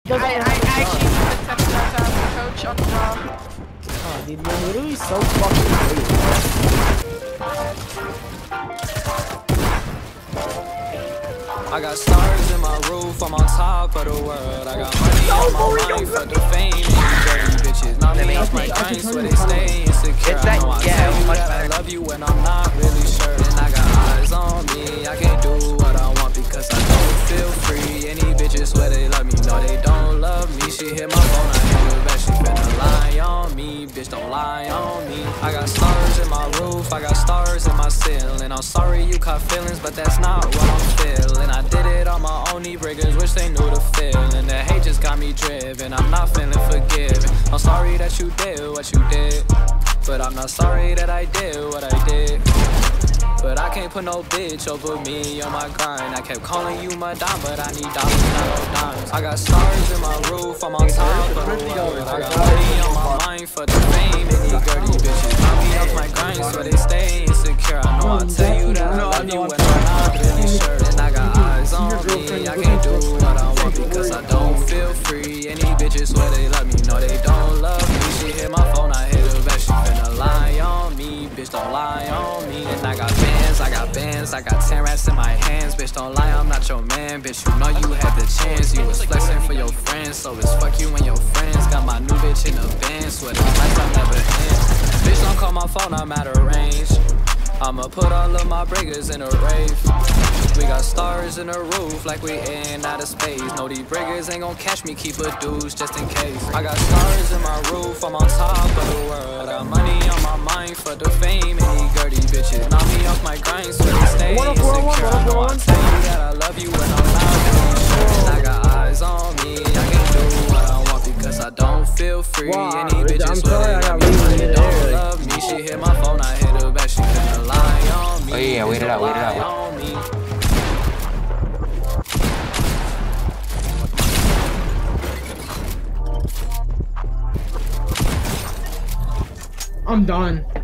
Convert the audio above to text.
I actually accepted that as a coach on the job. Oh, dude, you're literally so fucking I got stars in my roof, I'm on top of the world. I got money on my mind for the fame. These dirty bitches knock me off my grind, so they stay insecure. I know I tell you that I love you when I'm not really sure. And I got eyes on me, I can't do what I want because I don't feel free. Any bitches swear they love me, no they don't love me. She hit my phone, I hit her back, she finna lie on me. Bitch, don't lie on me. I got stars in my roof, I got stars in my ceiling. I'm sorry you caught feelings, but that's not what I'm feeling. I did it on my own, these breakers wish they knew the feeling. The hate just got me driven, I'm not feeling forgiven. I'm sorry that you did what you did, but I'm not sorry that I did what I did. But I can't put no bitch over me on my grind. I kept calling you my dime, but I need dollars, not no dimes. I got stars in my roof, I'm on top of the world. I got money on my mind for the fame. And these dirty bitches knock me off my grind, so they stay insecure. I know I tell you that I love you when I'm not really sure. And I got eyes on me, I can't do what I want because I don't feel free. Any bitches swear they love me, no they don't love me. She hit my phone, I hit her back, she finna lie on me. Bitch, don't lie on me. And I got bands, I got 10 rats in my hands. Bitch, don't lie, I'm not your man. Bitch, you know you had the chance. You was flexing for your friends, so it's fuck you and your friends. Got my new bitch in the band, swear this lifestyle never ends. Bitch, don't call my phone, I'm out of range. I'ma put all of my breakers in a rave. We got stars in the roof like we in outer space. No, these breakers ain't gon' catch me, keep a dudes just in case. I got stars in my roof, I'm on top of the world. I got money on my mind for the fame. And these dirty bitches knock me off my grind, so they stay insecure. I know I tell you that I love you when I'm not really sure. And I got eyes on me, I can't do what I want because I don't feel free. Any bitches swear they love me, but they don't love me. She hit my phone, I hit her back, she couldn't lie on me. Oh yeah, wait it out. I'm done.